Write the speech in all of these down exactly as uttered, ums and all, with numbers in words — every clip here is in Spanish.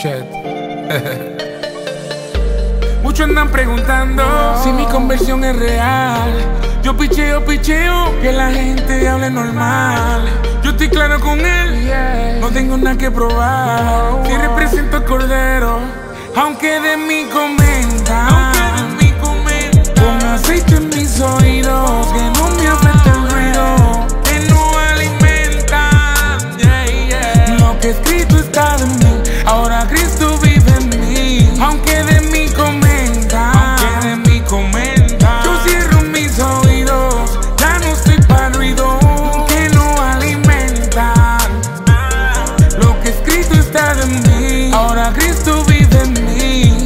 Snapchat. Muchos andan preguntando si mi conversión es real. Yo picheo, picheo, que la gente hable normal. Yo estoy claro con él, no tengo nada que probar. Si represento al Cordero, aunque de mí comentan, con aceite en mis oídos, que no me afecte el ruido, que no alimentan, yeah, yeah. Lo que escrito está de mí, ahora Cristo vive en mí. Aunque de mí comentan, aunque de mí comentan, yo cierro mis oídos, ya no estoy para ruido, que no alimentan. Lo que escrito está de mí, ahora Cristo vive en mí.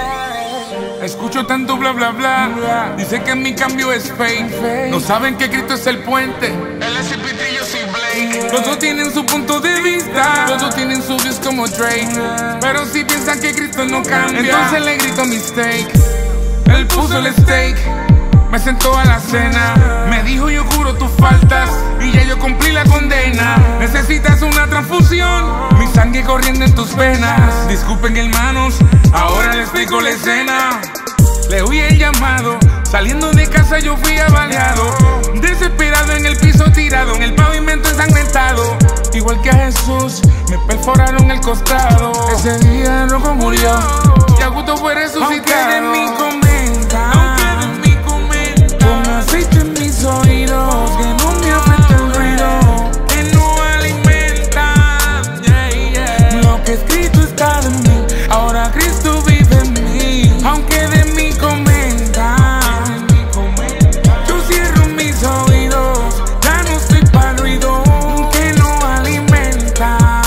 Escucho tanto bla bla bla, dice que mi cambio es fake. No saben que Cristo es el puente, él es el P, yo soy Blake. Los dos tienen su punto de vista, los dos tienen su views como Drake. Pero si piensan que Cristo no cambia, entonces le grito mistake. Él puso el steak, me sentó a la cena, me dijo yo juro tus faltas y ya yo cumplí la condena. Necesitas una transfusión, mi sangre corriendo en tus venas. Disculpen hermanos, ahora les explico la escena. Le oí el llamado, saliendo de casa yo fui avaliado. Desesperado en el piso tirado, en el pavimento ensangrentado. Igual que a Jesús, me perforaron el costado. Ese día el loco murió y Augusto fue resucitado. Aunque de mí comentan, aunque de mí comentan, con aceite en mis oídos, que no me afecte el ruido, que no alimentan, yeah, yeah. Lo que escrito está de mí, ahora Cristo vive en mí. Aunque de mí comentan, yo cierro mis oídos, ya no estoy para ruido, que no alimentan.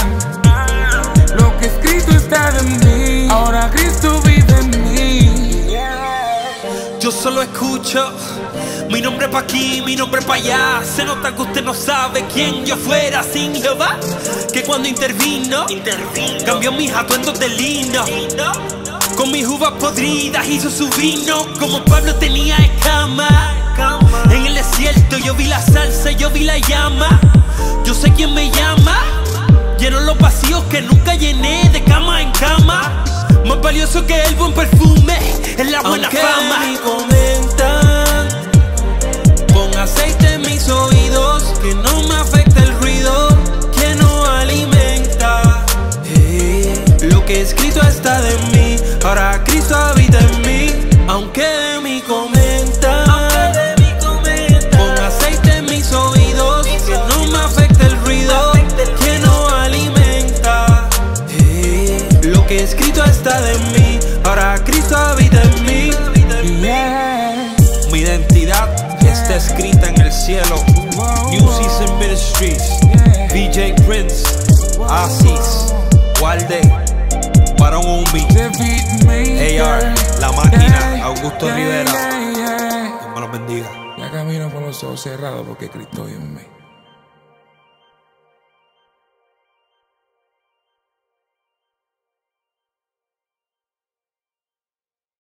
Lo que escrito está de mí, ahora Cristo vive en mí. Yo solo escucho mi nombre pa' aquí, mi nombre pa' allá. Se nota que usted no sabe quién yo fuera sin Jehová, que cuando intervino, intervino. Cambió mis atuendos de lino, con mis uvas podridas hizo su vino. Como Pablo tenía escama, en el desierto yo vi la salsa, yo vi la llama. Yo sé quién me llama, lleno los vacíos que nunca llené, de cama en cama. Más valioso que el buen perfume es la buena Aunque fama. me comentan, con aceite en mis oídos, que no me afecta el ruido, que no alimenta. Hey, lo que escrito está de mí, ahora Cristo habita en mí. Aunque de mí comentan, aunque de mí comentan, con aceite en mis oídos, que no me afecta el ruido, que no alimenta. Hey, lo que escrito está de mí, ahora Cristo habita en mí. Yeah. Mi identidad está escrita en el cielo. New Season Ministries, B J Prince, Asis, Walde, Barón Umbi, A R, La Máquina, Augusto Rivera. Dios me los bendiga. Ya camino con los ojos cerrados porque Cristo vive en mí.